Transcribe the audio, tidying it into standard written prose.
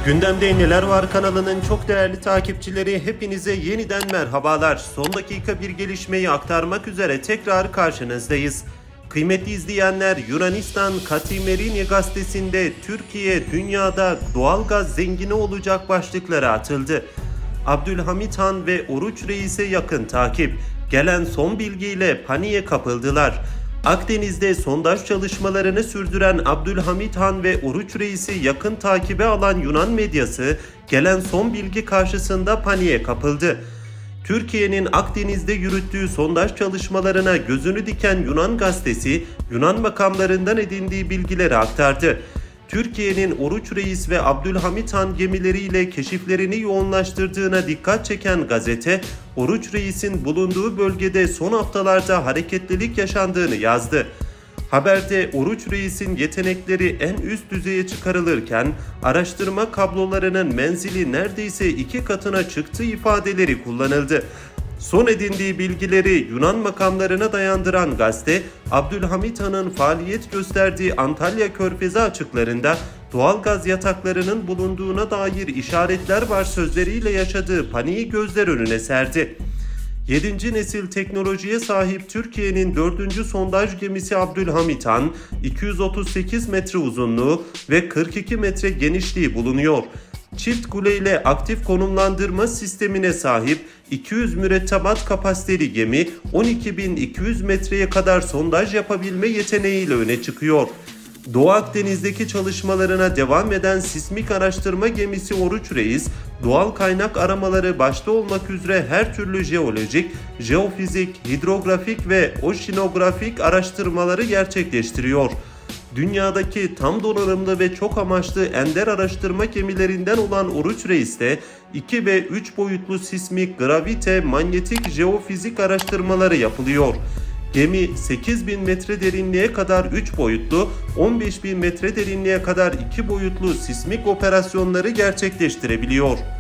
Gündemde Neler Var kanalının çok değerli takipçileri, hepinize yeniden merhabalar. Son dakika bir gelişmeyi aktarmak üzere tekrar karşınızdayız. Kıymetli izleyenler, Yunanistan Kathimerini gazetesinde Türkiye dünyada doğalgaz zengini olacak başlıkları atıldı. Abdülhamit Han ve Oruç Reis'e yakın takip. Gelen son bilgiyle paniğe kapıldılar. Akdeniz'de sondaj çalışmalarını sürdüren Abdülhamit Han ve Oruç Reis'i yakın takibe alan Yunan medyası gelen son bilgi karşısında paniğe kapıldı. Türkiye'nin Akdeniz'de yürüttüğü sondaj çalışmalarına gözünü diken Yunan gazetesi, Yunan makamlarından edindiği bilgileri aktardı. Türkiye'nin Oruç Reis ve Abdülhamit Han gemileriyle keşiflerini yoğunlaştırdığına dikkat çeken gazete, Oruç Reis'in bulunduğu bölgede son haftalarda hareketlilik yaşandığını yazdı. Haberde Oruç Reis'in yetenekleri en üst düzeye çıkarılırken, araştırma kablolarının menzili neredeyse 2 katına çıktığı ifadeleri kullanıldı. Son edindiği bilgileri Yunan makamlarına dayandıran gazete, Abdülhamit Han'ın faaliyet gösterdiği Antalya Körfezi açıklarında doğalgaz yataklarının bulunduğuna dair işaretler var sözleriyle yaşadığı paniği gözler önüne serdi. 7. nesil teknolojiye sahip Türkiye'nin 4. sondaj gemisi Abdülhamit Han, 238 metre uzunluğu ve 42 metre genişliği bulunuyor. Çift kuleyle aktif konumlandırma sistemine sahip 200 mürettebat kapasiteli gemi 12.200 metreye kadar sondaj yapabilme yeteneğiyle öne çıkıyor. Doğu Akdeniz'deki çalışmalarına devam eden sismik araştırma gemisi Oruç Reis, doğal kaynak aramaları başta olmak üzere her türlü jeolojik, jeofizik, hidrografik ve oşinografik araştırmaları gerçekleştiriyor. Dünyadaki tam donanımlı ve çok amaçlı ender araştırma gemilerinden olan Oruç Reis'te 2 ve 3 boyutlu sismik, gravite, manyetik, jeofizik araştırmaları yapılıyor. Gemi 8.000 metre derinliğe kadar 3 boyutlu, 15.000 metre derinliğe kadar 2 boyutlu sismik operasyonları gerçekleştirebiliyor.